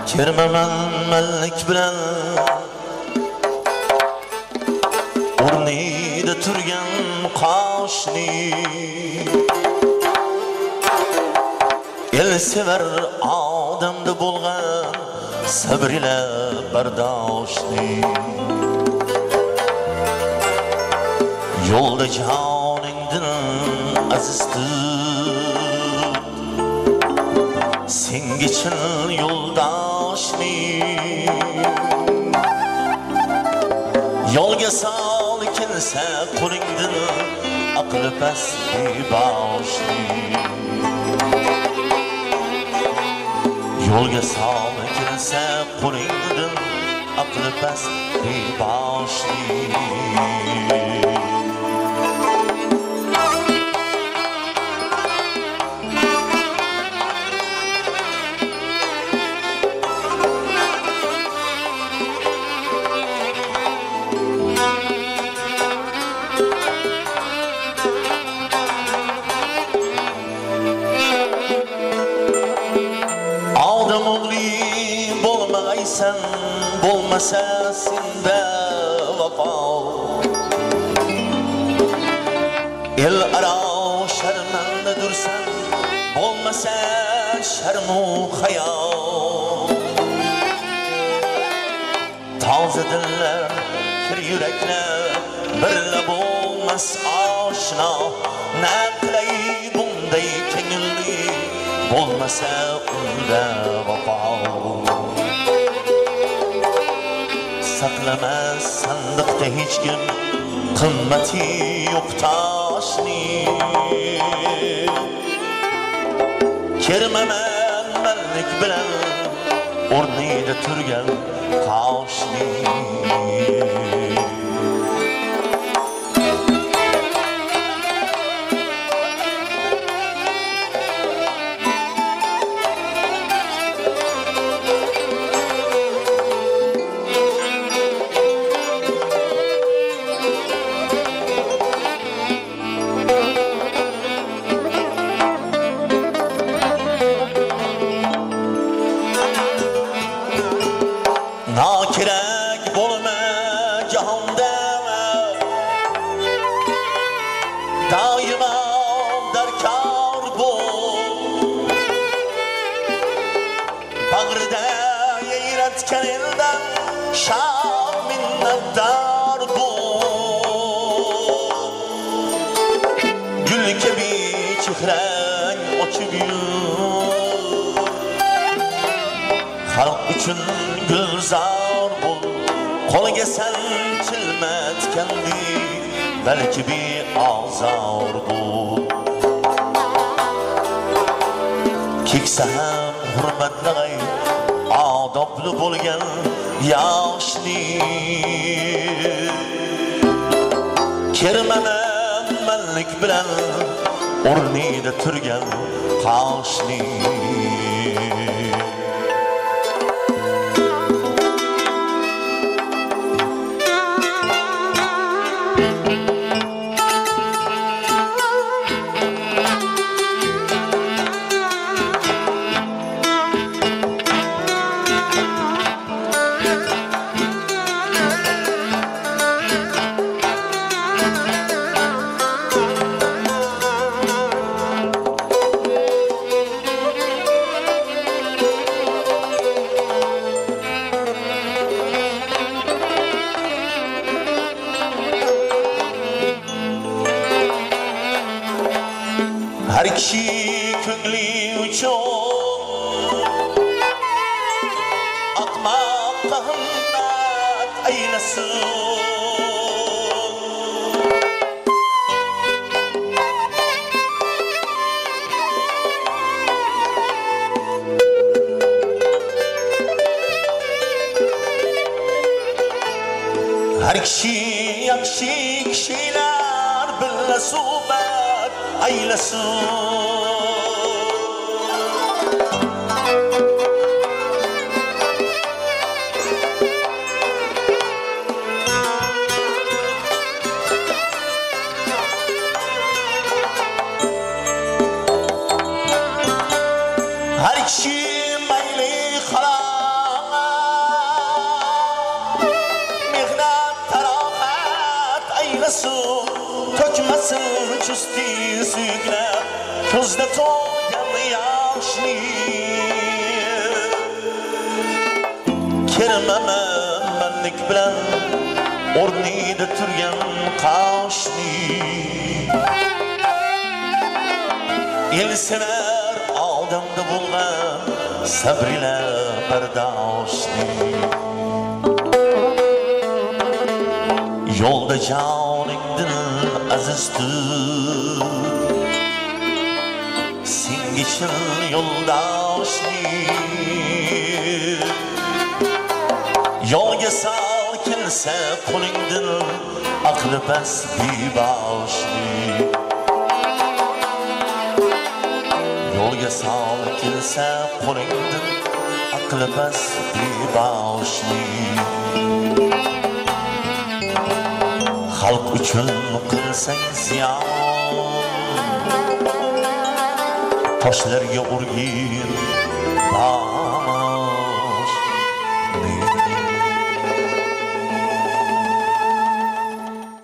Kirmaman mallik bilan o'rnida turgan qoshni el sevar odamda bo'lgan sabr ila bardoshni yo'lda joningdan aziz tut senga chin yo'ldoshni yo'lga sol kelsa qo'lingdan aqli past boshni yo'lga sol kelsa qo'lingdan aqli past boshni bo'lmag'aysan bo'lmasa senda vafo el aro sharmanda dursan bo'lmasa sharmu hayo toza dillar kir yuraklar birla bo'lmas oshno na qilay bunday ko'ngilli bo'lmasa unda vafo saqlamas sandiqda hech kim qimmati yo'q toshni kirmaman mallik bilan o'rnida turgan qoshni kerak bo'lma jahonda doimo darkor bo'l bag'rida yayratgan eldan shod minnatdor bo'l gul kabi chehrang ochib yur xalq uchun gulzor bo'l qo'liga san chilmatgandi balki beozor bo'l keksa ham hurmatlag'ay odobli bo'lgan yoshni kirmaman mallik bilan o'rnida turgan qoshni har kishi ko'ngli uchun atmoqqa himmat aylasin har kishi yaxshi kishilar birga suhbat aylasin har kishi mayli xalos chusti suyglar ko'zda to'lgan yoshli kirmaman manlik bilan o'rnida turgan qoshli el sevar odamda bo'lgan sabrila bardoshli yo'lda joningdin aziz tut senga chin yo'ldoshli yo'lga sal kelsa qo'lingdin aqli past beboshli yo'lga sal kelsa qo'lingdin aqli past beboshli xalq uchun qilsang ziyon toshlarga urgin